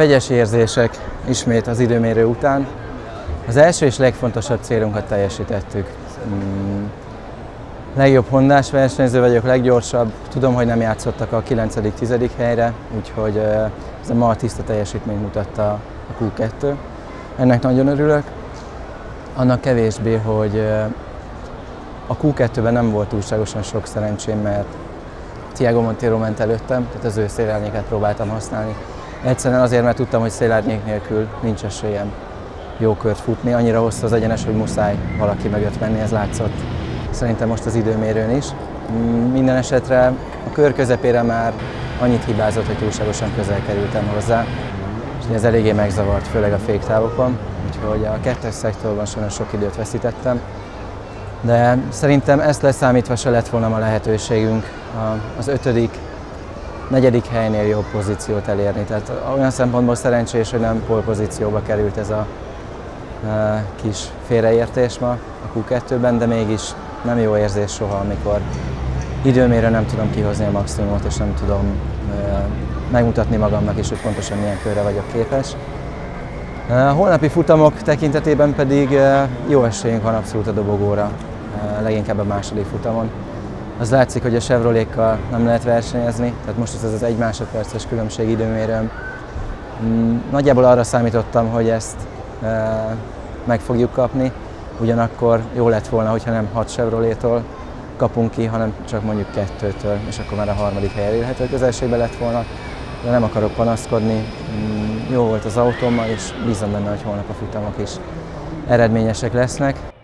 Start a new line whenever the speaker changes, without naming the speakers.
vegyes érzések ismét az időmérő után. Az első és legfontosabb célunkat teljesítettük. Legjobb hondás versenyző vagyok, leggyorsabb. Tudom, hogy nem játszottak a 9.-10. helyre, úgyhogy ez ma a tiszta teljesítményt mutatta a Q2. Ennek nagyon örülök. Annak kevésbé, hogy a Q2-ben nem volt túlságosan sok szerencsém, mert Thiago Monteiro ment előttem, tehát az ő szélárnyékát próbáltam használni. Egyszerűen azért, mert tudtam, hogy szélárnyék nélkül nincs esélyem jó kört futni. Annyira hosszú az egyenes, hogy muszáj valaki mögött menni, ez látszott szerintem most az időmérőn is. Minden esetre a kör közepére már annyit hibázott, hogy túlságosan közel kerültem hozzá, és ez eléggé megzavart, főleg a féktávokon, úgyhogy a 2-es szektorban sajnos sok időt veszítettem. De szerintem ezt leszámítva se lett volna a lehetőségünk az 5., 4. helynél jobb pozíciót elérni. Tehát olyan szempontból szerencsés, hogy nem pole pozícióba került ez a kis félreértés ma a Q2-ben, de mégis nem jó érzés soha, amikor időmérőn nem tudom kihozni a maximumot, és nem tudom megmutatni magamnak is, hogy pontosan milyen körre vagyok képes. A holnapi futamok tekintetében pedig jó esélyünk van abszolút a dobogóra, leginkább a második futamon. Az látszik, hogy a Chevrolékkal nem lehet versenyezni, tehát most ez az 1 másodperces különbség időmérőn. Nagyjából arra számítottam, hogy ezt meg fogjuk kapni, ugyanakkor jó lett volna, hogyha nem 6 Chevrolétól kapunk ki, hanem csak mondjuk 2-től, és akkor már a 3. hely elérhető közelségben lett volna. De nem akarok panaszkodni, jó volt az autómmal, és bízom benne, hogy holnap a futamok is eredményesek lesznek.